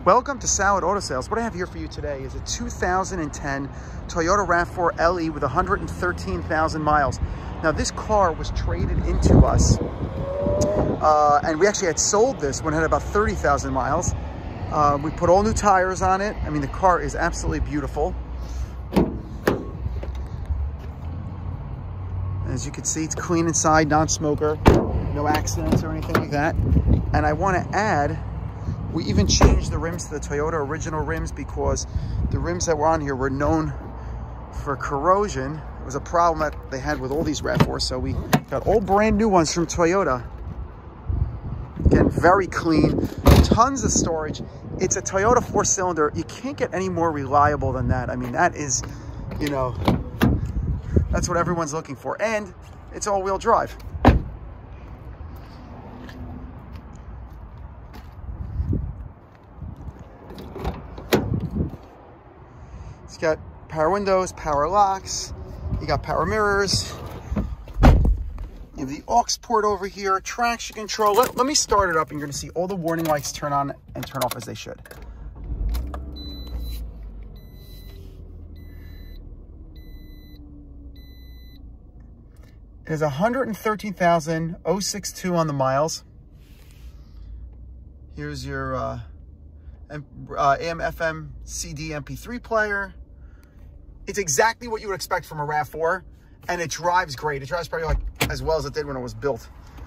Welcome to Salit Auto Sales. What I have here for you today is a 2010 Toyota Rav4 LE with 113,000 miles. Now this car was traded into us and we actually had sold this when it had about 30,000 miles. We put all new tires on it. I mean, the car is absolutely beautiful. As you can see, it's clean inside, non-smoker, no accidents or anything like that. And I want to add, we even changed the rims to the Toyota original rims because the rims that were on here were known for corrosion. It was a problem that they had with all these Rav4s, so we got all brand new ones from Toyota. Again, very clean, tons of storage. It's a Toyota 4-cylinder. You can't get any more reliable than that. I mean, that is, you know, that's what everyone's looking for. And it's all-wheel drive. It's got power windows, power locks, you got power mirrors, you have the aux port over here, traction control. Let me start it up and you're gonna see all the warning lights turn on and turn off as they should. It has 113,062 on the miles. Here's your AM, FM, CD, MP3 player. It's exactly what you would expect from a Rav4, and it drives great. It drives probably like as well as it did when it was built.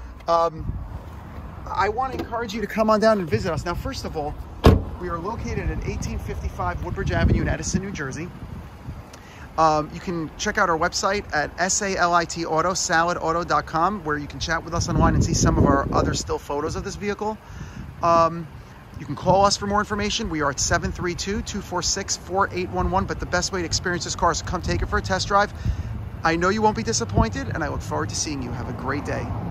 I want to encourage you to come on down and visit us. Now, first of all, we are located at 1855 Woodbridge Avenue in Edison, New Jersey. You can check out our website at salitauto.com, where you can chat with us online and see some of our other still photos of this vehicle. You can call us for more information. We are at 732-246-4811, but the best way to experience this car is to come take it for a test drive. I know you won't be disappointed, and I look forward to seeing you. Have a great day.